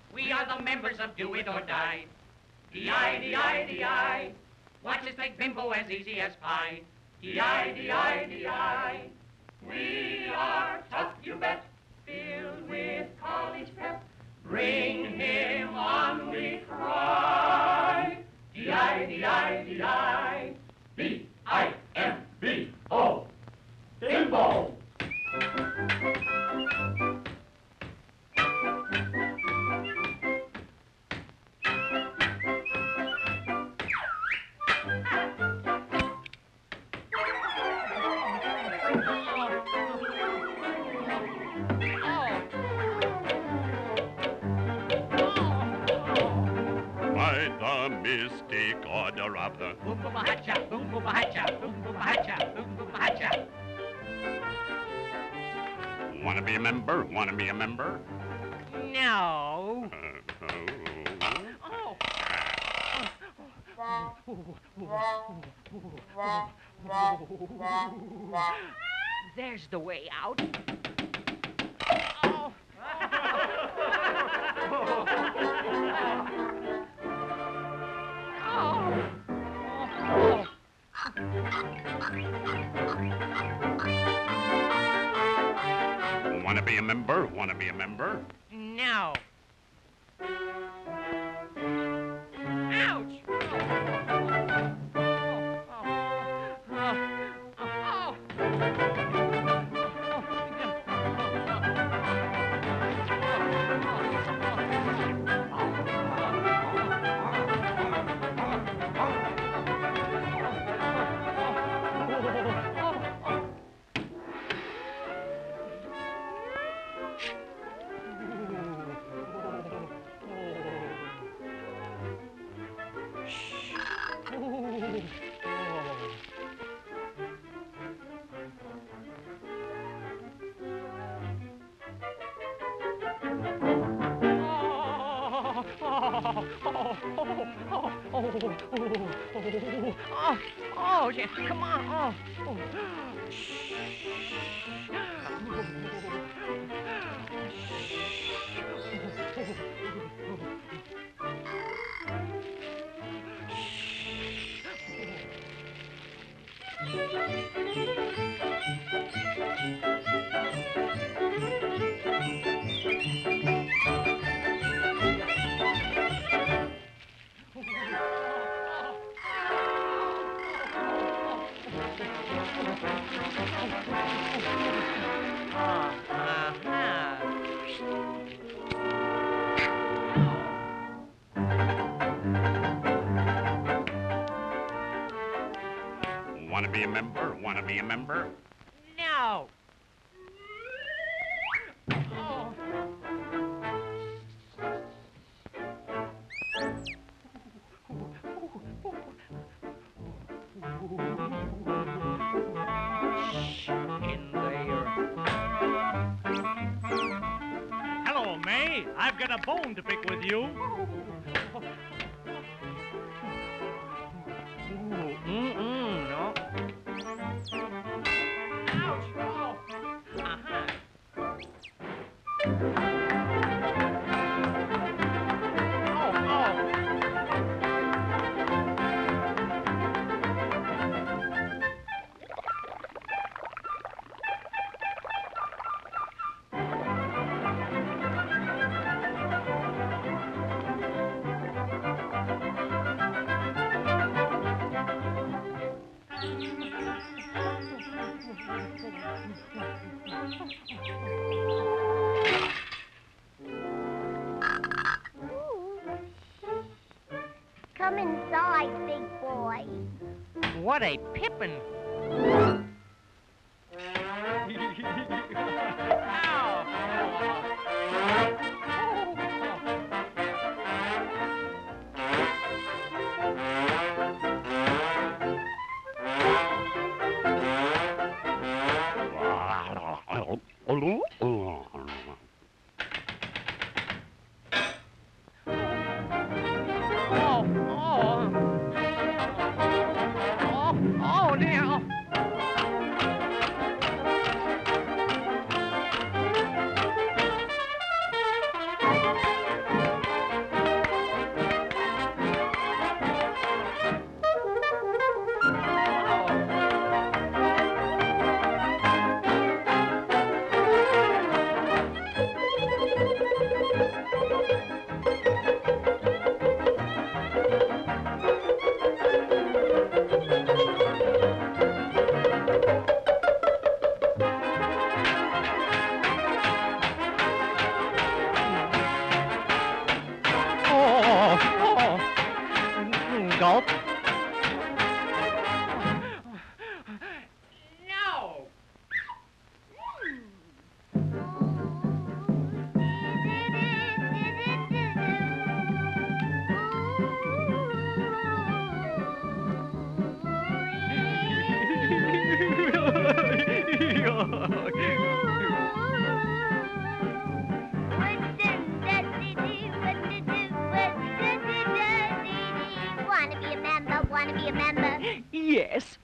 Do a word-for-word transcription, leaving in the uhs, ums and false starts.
We are the members of Do It or Die. D I D I D I. Watch us make Bimbo as easy as pie. D I D I D I. We are tough, you bet, filled with college pep. Bring him on, we cry. D I D I D I. B I M B O. Bimbo. Mystic order of the boom boom hacha, boom boom hacha, boom boom hacha, boom boom hacha. Wanna be a member? Wanna be a member? No. Uh, oh. Oh. There's the way out. Oh. Wanna be a member? Wanna be a member? No. Ouch! Oh, oh, yeah, come on, oh, oh. Wanna be a member? Wanna be a member? No. Oh. In there. Hello, May. I've got a bone to pick with you. Mm-mm, no. Ouch! Oh. Uh-huh. Oh, oh. Come inside, big boy. What a pippin'. Oh, dear. want to be a member? Yes,